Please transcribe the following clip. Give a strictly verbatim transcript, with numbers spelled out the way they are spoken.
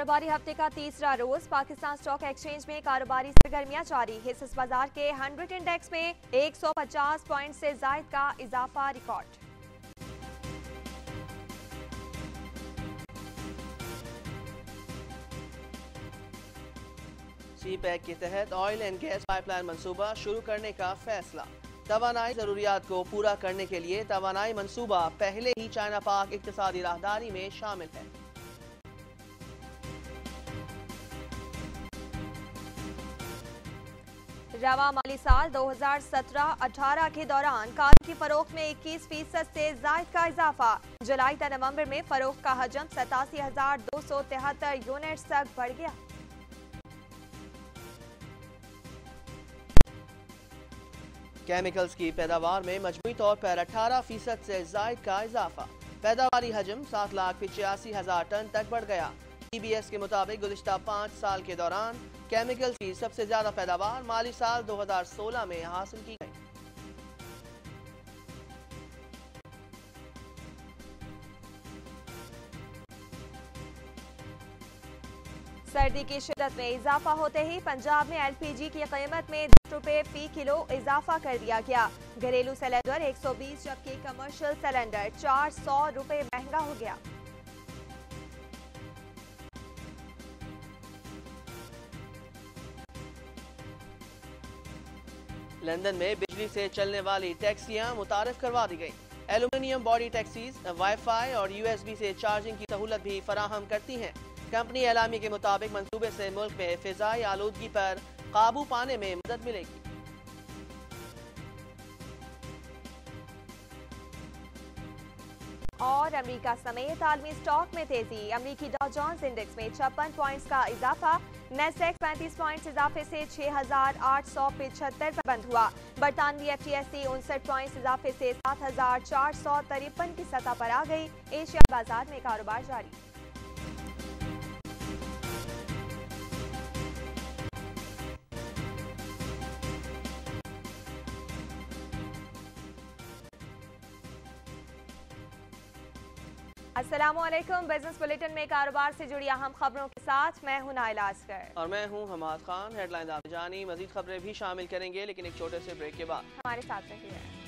कारोबारी हफ्ते का तीसरा रोज पाकिस्तान स्टॉक एक्सचेंज में कारोबारी सरगर्मियां जारी। हिस्सा बाजार के हंड्रेड इंडेक्स में एक सौ पचास पॉइंट से जायद का इजाफा रिकॉर्ड। सी पैक के तहत ऑयल एंड गैस पाइपलाइन मंसूबा शुरू करने का फैसला। तवानाई जरूरियात को पूरा करने के लिए तवानाई मंसूबा पहले ही चाइना पाक इक्तिसादी राहदारी में शामिल है। रवा माली साल दो हजार सत्रह अठारह के दौरान कार की फरोख्त में इक्कीस फीसद से जायद का इजाफा। जुलाई तक नवंबर में फरोख्त का हजम सतासी हजार दो सौ तिहत्तर यूनिट्स तक बढ़ गया। केमिकल्स की पैदावार में मजमूई तौर पर अठारह फीसद से जायद का इजाफा। पैदावारी हजम सात लाख पिचासी हजार टन तक बढ़ गया। टी बी एस के मुताबिक गुज़िश्ता पाँच साल के दौरान केमिकल्स की सबसे ज्यादा पैदावार माली साल दो हजार सोलह में हासिल की गई। सर्दी की शिद्दत में इजाफा होते ही पंजाब में एल पी जी की कीमत में दस रुपए फी किलो इजाफा कर दिया गया। घरेलू सिलेंडर एक सौ बीस जबकि कमर्शियल सिलेंडर चार सौ रुपए महंगा हो गया। लंदन में बिजली से चलने वाली टैक्सियां मुतारिफ करवा दी गई। एल्यूमिनियम बॉडी टैक्सीज वाईफाई और यू एस बी से चार्जिंग की सहूलत भी फराहम करती हैं। कंपनी एलामी के मुताबिक मंसूबे से मुल्क में फिजाई आलूदगी पर काबू पाने में मदद मिलेगी। और अमेरिका समेत आलमी स्टॉक में तेजी। अमेरिकी डॉ जोन्स इंडेक्स में छप्पन पॉइंट्स का इजाफा। नेस्डेक पैंतीस पॉइंट्स इजाफे से छह हजार आठ सौ पिछहत्तर पर बंद हुआ। बरतानवी एफ टी एस सी उनसठ पॉइंट्स इजाफे से सात हजार चार सौ तिरपन की सतह पर आ गई। एशिया बाजार में कारोबार जारी। अस्सलामुअलैकुम। बिजनेस बुलेटिन में कारोबार से जुड़ी अहम खबरों के साथ मैं हूं नाइला अस्कर और मैं हूं हमाद खान। हेडलाइन आप जानी, मजीद खबरें भी शामिल करेंगे लेकिन एक छोटे से ब्रेक के बाद हमारे साथ रहिए।